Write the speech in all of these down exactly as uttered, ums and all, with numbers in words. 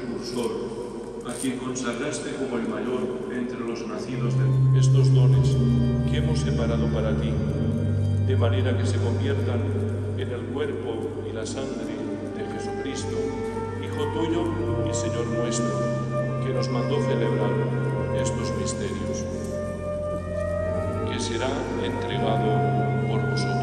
precursor, a quien consagraste como el mayor entre los nacidos de estos dones que hemos separado para ti, de manera que se conviertan en el cuerpo y la sangre de Jesucristo, Hijo tuyo y Señor nuestro, que nos mandó celebrar estos misterios, que será entregado por vosotros.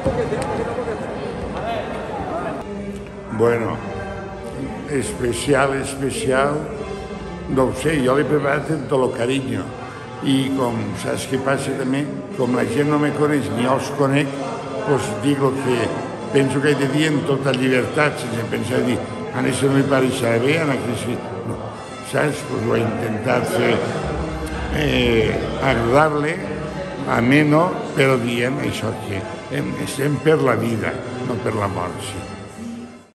Bueno, especial, especial, no ho sé, jo l'he preparat amb tot el carinyo. I com saps què passa també, com la gent no me coneix ni jo els conec, doncs dic el que penso que he de dir amb tota llibertat, sense pensar dir, a això no me pareixerà bé, a això sí. No, saps? Doncs ho he intentat fer, eh, agradar-le, ameno, però dient això que estem per la vida, no per la mort, sí.